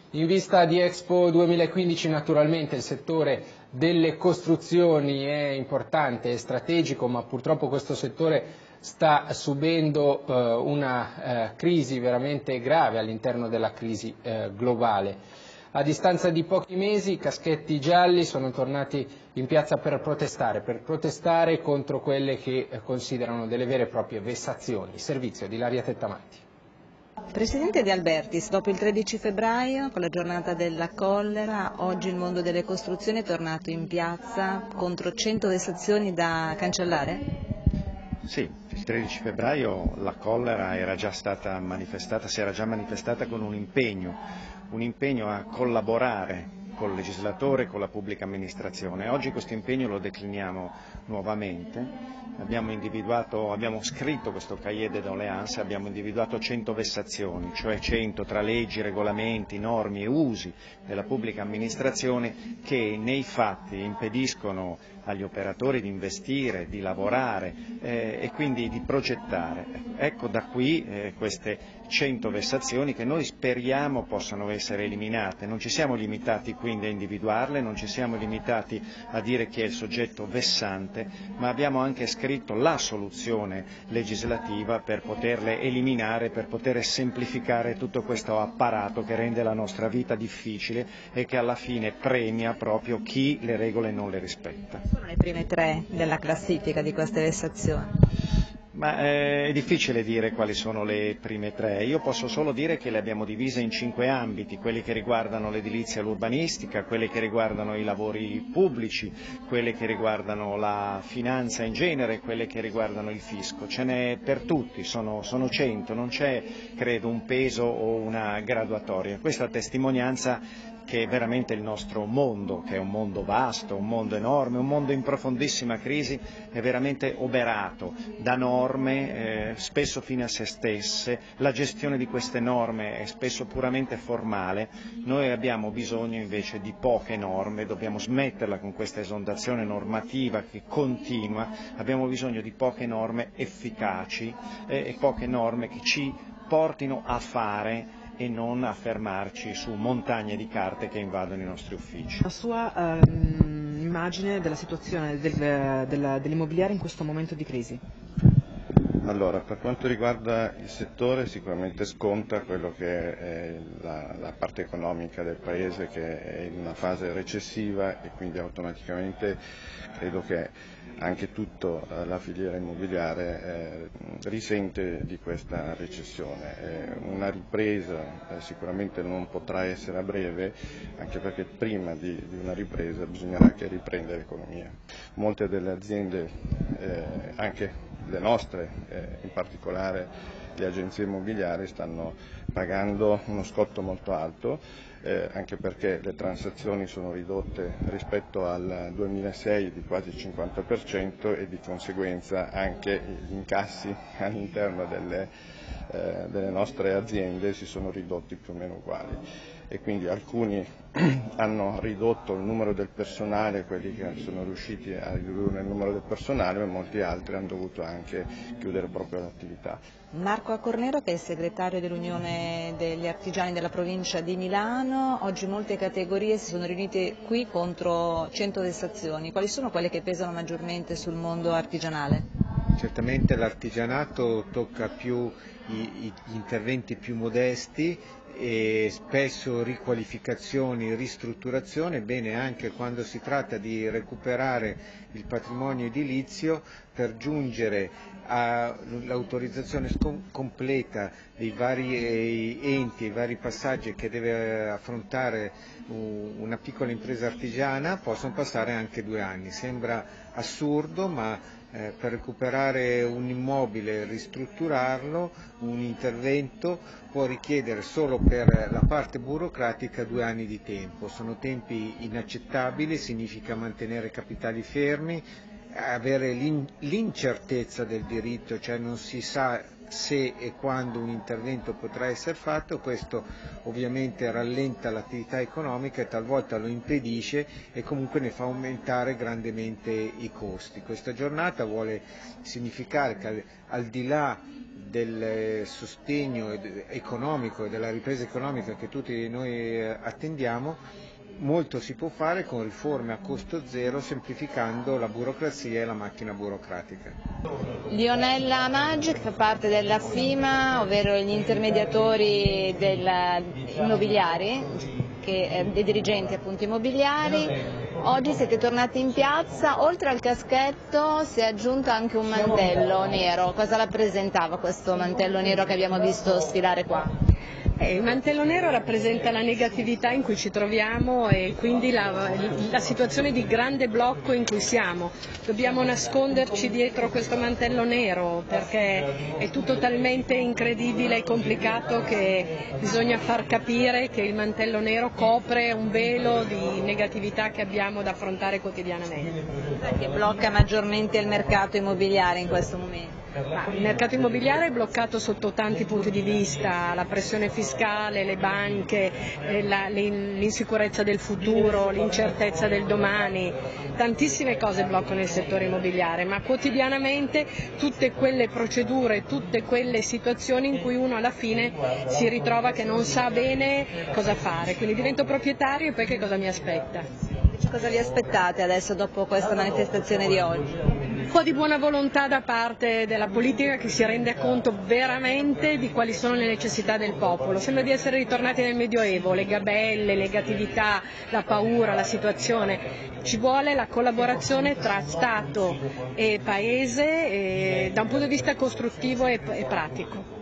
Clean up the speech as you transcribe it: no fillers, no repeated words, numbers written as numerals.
In vista di Expo 2015 naturalmente il settore delle costruzioni è importante, è strategico, ma purtroppo questo settore sta subendo una crisi veramente grave all'interno della crisi globale. A distanza di pochi mesi i caschetti gialli sono tornati in piazza per protestare contro quelle che considerano delle vere e proprie vessazioni. Servizio di Ilaria Tettamatti. Presidente De Albertis, dopo il 13 febbraio, con la giornata della collera, oggi il mondo delle costruzioni è tornato in piazza contro 100 vessazioni da cancellare? Sì, il 13 febbraio la collera era già stata manifestata, si era già manifestata con un impegno a collaborare col legislatore e con la pubblica amministrazione. Oggi questo impegno lo decliniamo nuovamente. Abbiamo scritto questo cahier de doléances, abbiamo individuato 100 vessazioni, cioè 100 tra leggi, regolamenti, norme e usi della pubblica amministrazione che nei fatti impediscono agli operatori di investire, di lavorare e quindi di progettare. Ecco da qui queste 100 vessazioni che noi speriamo possano essere eliminate. Non ci siamo limitati quindi a individuarle, non ci siamo limitati a dire chi è il soggetto vessante, ma abbiamo anche scritto la soluzione legislativa per poterle eliminare, per poter semplificare tutto questo apparato che rende la nostra vita difficile e che alla fine premia proprio chi le regole non le rispetta. Sono le prime tre della classifica di queste vessazioni. Ma è difficile dire quali sono le prime tre, io posso solo dire che le abbiamo divise in 5 ambiti, quelli che riguardano l'edilizia e l'urbanistica, quelli che riguardano i lavori pubblici, quelli che riguardano la finanza in genere, quelli che riguardano il fisco, ce n'è per tutti, sono 100, non c'è credo un peso o una graduatoria, questa testimonianza che è veramente il nostro mondo, che è un mondo vasto, un mondo enorme, un mondo in profondissima crisi, è veramente oberato da norme spesso fine a se stesse, la gestione di queste norme è spesso puramente formale, noi abbiamo bisogno invece di poche norme, dobbiamo smetterla con questa esondazione normativa che continua, abbiamo bisogno di poche norme efficaci e poche norme che ci portino a fare e non a fermarci su montagne di carte che invadono i nostri uffici. La sua immagine della situazione dell'immobiliare in questo momento di crisi? Allora, per quanto riguarda il settore sicuramente sconta quello che è la parte economica del Paese che è in una fase recessiva e quindi automaticamente credo che anche tutta la filiera immobiliare risente di questa recessione. Una ripresa sicuramente non potrà essere a breve, anche perché prima di una ripresa bisognerà anche riprendere l'economia. Molte delle aziende, anche le nostre, in particolare le agenzie immobiliari, stanno pagando uno scotto molto alto, anche perché le transazioni sono ridotte rispetto al 2006 di quasi il 50% e di conseguenza anche gli incassi all'interno delle nostre aziende si sono ridotti più o meno uguali e quindi alcuni hanno ridotto il numero del personale, quelli che sono riusciti a ridurre il numero del personale, ma molti altri hanno dovuto anche chiudere proprio l'attività. Marco Accornero, che è il segretario dell'Unione degli Artigiani della provincia di Milano, oggi molte categorie si sono riunite qui contro 100 vessazioni. Quali sono quelle che pesano maggiormente sul mondo artigianale? Certamente l'artigianato tocca più gli interventi più modesti e spesso riqualificazioni, ristrutturazione, bene anche quando si tratta di recuperare il patrimonio edilizio per giungere all'autorizzazione completa dei vari enti, i vari passaggi che deve affrontare una piccola impresa artigiana possono passare anche 2 anni. Sembra assurdo, ma per recuperare un immobile, ristrutturarlo, un intervento può richiedere solo per la parte burocratica 2 anni di tempo. Sono tempi inaccettabili, significa mantenere capitali fermi, avere l'incertezza del diritto, cioè non si sa se e quando un intervento potrà essere fatto, questo ovviamente rallenta l'attività economica e talvolta lo impedisce e comunque ne fa aumentare grandemente i costi. Questa giornata vuole significare che al di là del sostegno economico e della ripresa economica che tutti noi attendiamo, molto si può fare con riforme a costo zero, semplificando la burocrazia e la macchina burocratica. Lionella Maggi, che fa parte della FIMA, ovvero gli intermediatori immobiliari, dei dirigenti appunto immobiliari. Oggi siete tornati in piazza, oltre al caschetto si è aggiunto anche un mantello nero. Cosa rappresentava questo mantello nero che abbiamo visto sfilare qua? Il mantello nero rappresenta la negatività in cui ci troviamo e quindi la situazione di grande blocco in cui siamo. Dobbiamo nasconderci dietro questo mantello nero perché è tutto talmente incredibile e complicato che bisogna far capire che il mantello nero copre un velo di negatività che abbiamo da affrontare quotidianamente. Che blocca maggiormente il mercato immobiliare in questo momento? Il mercato immobiliare è bloccato sotto tanti punti di vista, la pressione fiscale, le banche, l'insicurezza del futuro, l'incertezza del domani, tantissime cose bloccano il settore immobiliare, ma quotidianamente tutte quelle procedure, tutte quelle situazioni in cui uno alla fine si ritrova che non sa bene cosa fare, quindi divento proprietario e poi che cosa mi aspetta. Cosa vi aspettate adesso dopo questa manifestazione di oggi? Un po' di buona volontà da parte della politica che si rende conto veramente di quali sono le necessità del popolo. Sembra di essere ritornati nel Medioevo, le gabelle, le negatività, la paura, la situazione. Ci vuole la collaborazione tra Stato e Paese da un punto di vista costruttivo e pratico.